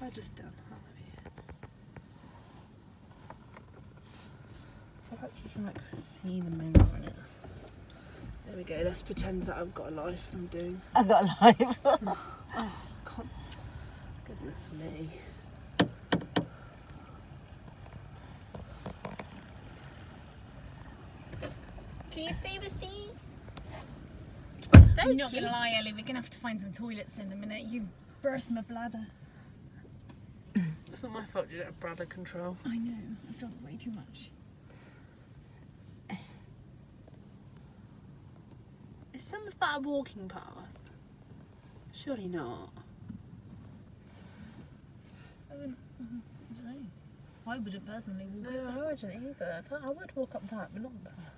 I just done half here? I feel like you can like see the mirror in it. There we go, let's pretend that I've got a life and I'm doing. I've got a life. Oh, God. Goodness me. Can you see the sea? Very I'm not cute. gonna lie, Ellie, we're gonna have to find some toilets in a minute. You've burst my bladder. It's not my fault you don't have bladder control. I know, I've drunk way too much. Is some of that a walking path? Surely not. I don't know. I wouldn't personally walk No, I wouldn't either. I would walk up that, but not that.